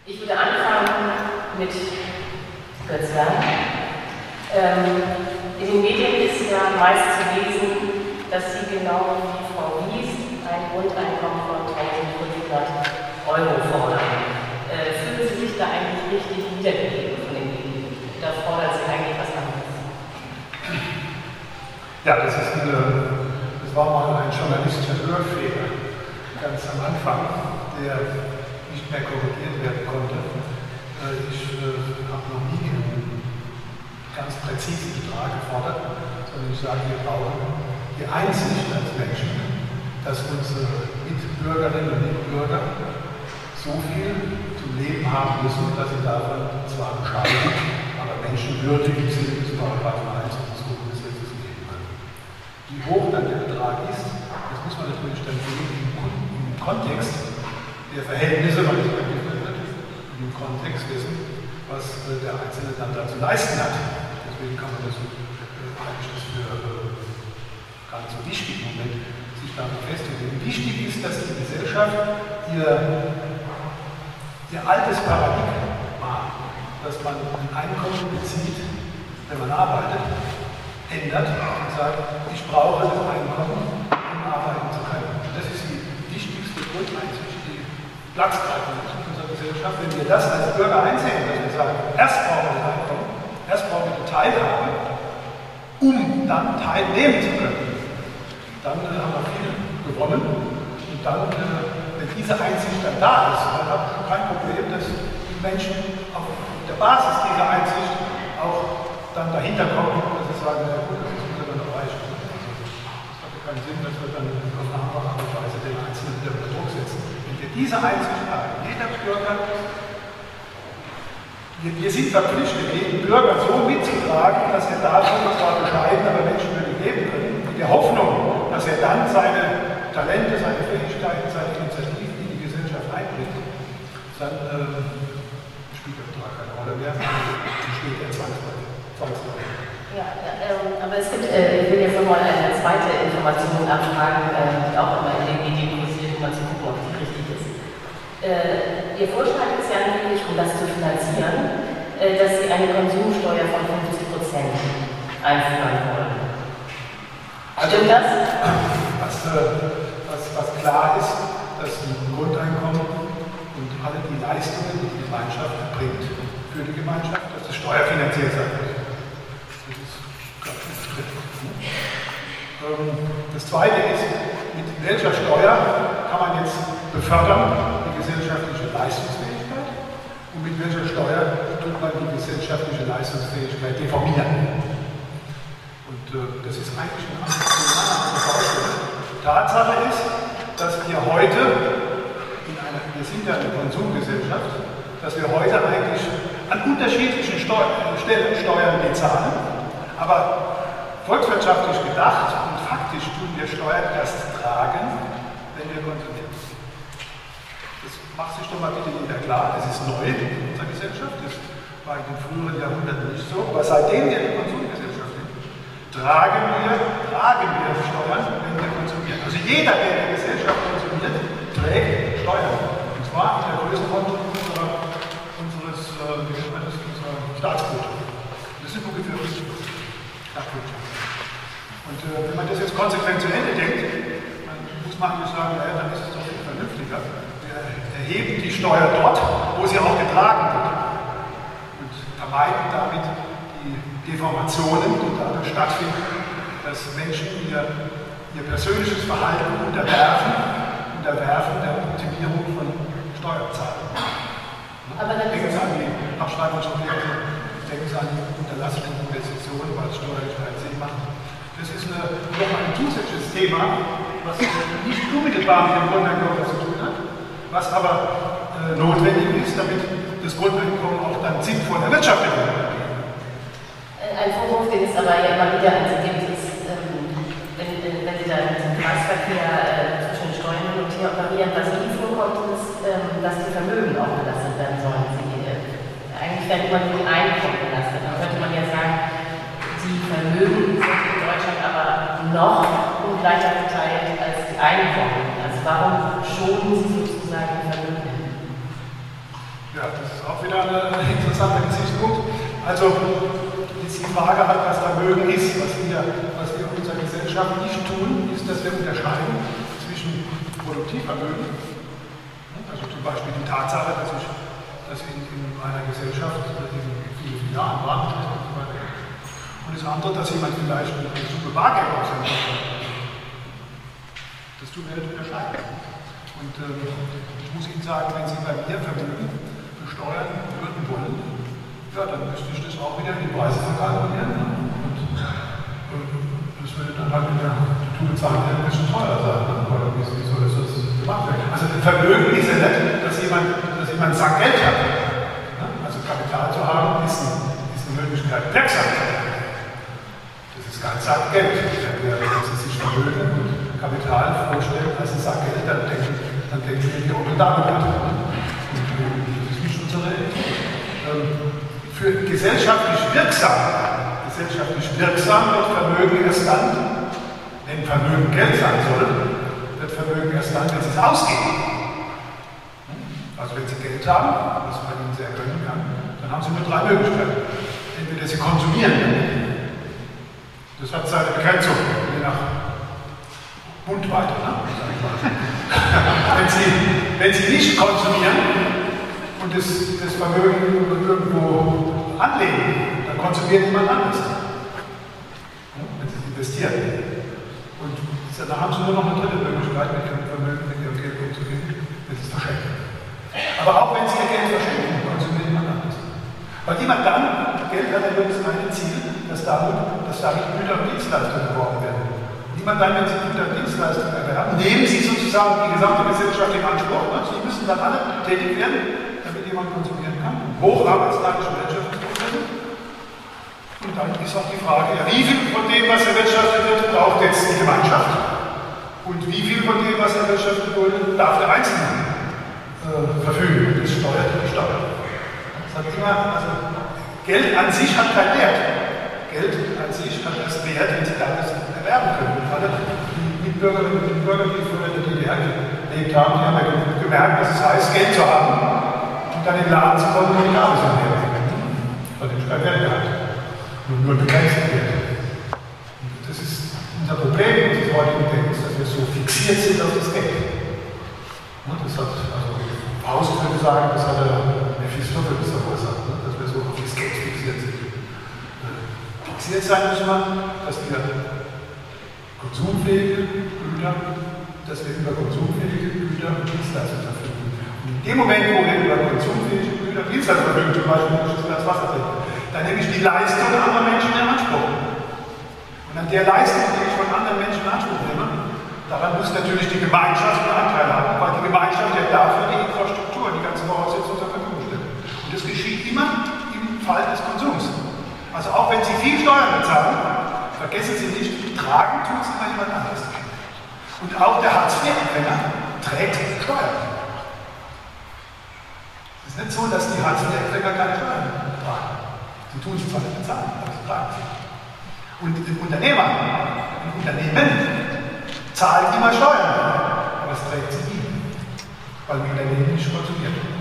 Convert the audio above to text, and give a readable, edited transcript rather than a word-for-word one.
Ich würde anfangen mit Götz Werner. In den Medien ist ja meist zu lesen, dass Sie genau wie Frau Wies ein Grundeinkommen von 1.500 € fordern. Fühlen Sie sich da eigentlich richtig wiedergegeben von den Medien? Da fordern Sie eigentlich was anderes? Ja, das war mal ein journalistischer Hörfehler ganz am Anfang, der nicht mehr korrigiert werden konnte. Ich habe noch nie einen ganz präzisen Betrag gefordert, sondern ich sage, wir brauchen die Einsicht als Menschen, dass unsere Mitbürgerinnen und Mitbürger so viel zum Leben haben müssen, dass sie davon zwar bescheiden, aber menschenwürdig im Sinne des Paragraphen 1 unseres Grundgesetzes leben können. Wie hoch dann der Betrag ist, das muss man natürlich dann sehen im Kontext der Verhältnisse, weil es im Kontext dessen, was der Einzelne dann dazu leisten hat. Deswegen kann man das eigentlich für gar nicht so wichtig im Moment sich damit festlegen. Wichtig ist, dass die Gesellschaft ihr altes Paradigma, dass man ein Einkommen bezieht, wenn man arbeitet, ändert und sagt, ich brauche das Einkommen, um arbeiten zu können. Das ist die wichtigste Grundeinsicht, die Platz greifen muss in unserer Gesellschaft. Wenn wir das als Bürger einsehen, dass wir sagen, erst brauchen wir das Einkommen, erst brauchen wir die Teilhabe, um dann teilnehmen zu können, dann haben wir viel gewonnen. Und dann, wenn diese Einsicht dann da ist, dann hat man kein Problem, dass die Menschen auf der Basis dieser Einsicht auch dann dahinter kommen, dass sie sagen, ja gut, das ist uns dann erreicht. Das hat keinen Sinn, dass wir dann auf eine andere Art und Weise den Einzelnen wieder unter Druck setzen. Wenn wir diese Einsicht haben, jeder Bürger, wir sind verpflichtet, jeden Bürger so mitzutragen, dass er davon zwar bescheiden, aber menschenwürdig leben können, mit der Hoffnung, dass er dann seine Talente, seine Fähigkeiten, seine Initiativen in die Gesellschaft einbringt, dann spielt der Betrag keine Rolle mehr, dann steht er zwangsläufig. Ja, aber es gibt, ich will jetzt nochmal eine zweite Information abfragen, die auch immer in den Medien kursiert, um mal zu gucken, ob die richtig ist. Ihr Vorschlag ist ja nämlich, um das zu finanzieren, dass Sie eine Konsumsteuer von 50% einführen wollen. Stimmt das? Was klar ist, dass ein Grundeinkommen und alle die Leistungen, die die Gemeinschaft erbringt, für die Gemeinschaft, dass das steuerfinanziert sein muss. Das ist, glaube ich, umstritten. Das Zweite ist, mit welcher Steuer kann man jetzt befördern die gesellschaftliche Leistungsfähigkeit und mit welcher Steuer tut man die gesellschaftliche Leistungsfähigkeit deformieren. Und das ist eigentlich eine andere Baustelle. Tatsache ist, dass wir heute, wir sind ja eine Konsumgesellschaft, dass wir heute eigentlich an unterschiedlichen Stellen Steuern bezahlen, aber volkswirtschaftlich gedacht und faktisch tun wir Steuern erst tragen, wenn wir konsumieren. Das macht sich doch mal bitte jeder klar, das ist neu in unserer Gesellschaft, das war in den früheren Jahrhunderten nicht so, aber seitdem wir eine Konsumgesellschaft sind, tragen wir Steuern, wenn wir konsumieren. Also jeder, der in der Gesellschaft konsumiert, trägt Steuern. Und zwar in der Größenordnung unserer Staatsquote. Das sind ungefähr 50%. Und wenn man das jetzt konsequent zu Ende denkt, dann muss man eigentlich sagen, naja, dann ist es doch viel vernünftiger. Wir erheben die Steuer dort, wo sie auch getragen wird. Und vermeiden damit die Deformationen, die dadurch stattfinden, dass Menschen ihr persönliches Verhalten unterwerfen der Optimierung von Steuerzahlungen. Denken Sie an die Abschreibungsobjekte, denken Sie an die Unterlassung von Investitionen, weil es steuerlich keinen Sinn macht. Das ist noch ein zusätzliches Thema, was nicht unmittelbar mit dem Grundeinkommen zu tun hat, was aber notwendig ist, damit das Grundeinkommen auch dann sinnvoll erwirtschaftet wird. Ein Vorwurf, den es aber ja immer wieder an Sie gibt, ist, wenn Sie da im Kreisverkehr zwischen Steuern und hier operieren, was nie vorkommt, ist, dass die Vermögen auch belastet werden sollen. Eigentlich werden immer nur die Einkommen belastet. Dann könnte man ja sagen, die Vermögen sind in Deutschland aber noch ungleicher verteilt als die Einkommen. Also warum schonen Sie sozusagen die Vermögen? Ja, das ist auch wieder ein interessanter Gesichtspunkt. Also, jetzt die Frage halt, was Vermögen ist, was wir in unserer Gesellschaft nicht tun, ist, dass wir unterscheiden zwischen Produktivvermögen, also zum Beispiel die Tatsache, dass in einer Gesellschaft in vielen Jahren war, und das andere, dass jemand vielleicht eine Summe Bargeld aushält. Das tun wir nicht unterscheiden. Und ich muss Ihnen sagen, wenn Sie bei mir Vermögen besteuern würden wollen, ja, dann müsste ich das auch wieder in die Preise verkalkulieren. Und das würde dann halt in der Toolzahl ein bisschen teurer sein. Oder wie soll das gemacht werden? Also Vermögen ist ja nicht, dass jemand einen Sack Geld hat. Also Kapital zu haben, ist eine Möglichkeit, wirksam zu werden. Das ist kein Sack Geld. Wenn Sie sich Vermögen und Kapital vorstellen als ein Sack Geld, dann denken Sie die Onkel David an. Das ist nicht unsere Idee. Für gesellschaftlich wirksam wird Vermögen erst dann, wenn Vermögen Geld sein soll, wird Vermögen erst dann, wenn Sie es ausgeben. Also wenn Sie Geld haben, was man Ihnen sehr gönnen kann, dann haben Sie nur drei Möglichkeiten. Entweder Sie konsumieren, das hat seine Begrenzung, je nach Mundweite, ne? Wenn Sie nicht konsumieren, und das Vermögen irgendwo anlegen, dann konsumiert jemand anderes. Wenn Sie es investieren. Und dann haben Sie nur noch eine dritte Möglichkeit, mit Ihrem Vermögen, mit Ihrem Geld umzugehen, wenn Sie es verschenken. Aber auch wenn Sie Ihr Geld verschenken, konsumiert jemand anderes. Weil jemand dann, Geld hat ja übrigens ein Ziel, dass damit Güter und Dienstleistungen erworben werden. Niemand dann, wenn Sie Güter und Dienstleistungen erwerben, nehmen Sie sozusagen die gesamte Gesellschaft in Anspruch. Sie müssen dann alle tätig werden, damit jemand konsumieren kann. Hocharbeitsreiche Wirtschaftsprozesse. Und dann ist auch die Frage, ja, wie viel von dem, was erwirtschaftet wird, braucht jetzt die Gemeinschaft? Und wie viel von dem, was erwirtschaftet wurde, darf der Einzelne verfügen? Das steuert die Steuer. Das hat immer, also Geld an sich hat keinen Wert. Geld an sich hat erst Wert, wenn Sie das erwerben können. Alle die Mitbürgerinnen und Mitbürger, die früher in der DDR gelebt haben, die haben ja gemerkt, dass es heißt, Geld zu haben. Dann in den Laden zu kommen und die Gabe zu nehmen. Von dem kein Wert gehabt. Nur begrenzt Wert. Das ist unser Problem unseres heutigen Denkens, dass wir so fixiert sind auf das Geld. Das hat, also Faust würde sagen, das hat Mephistopheles verursacht, dass wir so auf das Geld fixiert sind. Fixiert sein müssen wir, dass wir konsumfähige Güter, dass wir über konsumfähige Güter und Dienstleistungen verfügen. In dem Moment, wo wir über konsumfähige Güter, Dienstleistungen verfügen, zum Beispiel das Glas Wasser trinken, dann nehme ich die Leistung anderer Menschen in Anspruch. Und an der Leistung, die ich von anderen Menschen in Anspruch nehme, daran muss natürlich die Gemeinschaft einen Anteil haben, weil die Gemeinschaft ja dafür die Infrastruktur, die ganzen Voraussetzungen zur Verfügung stellt. Und das geschieht immer im Fall des Konsums. Also auch wenn Sie viel Steuern bezahlen, vergessen Sie nicht, tragen tut es immer jemand anderes. Und auch der Hartz-IV-Empfänger trägt Steuern. Es ist nicht so, dass die Hartz-IV-Empfänger keine Steuern tragen. Sie tun sie zwar nicht bezahlen, aber sie tragen sie. Und ein Unternehmen zahlt immer Steuern, aber es trägt sie nie, weil ein Unternehmen nicht konsumiert.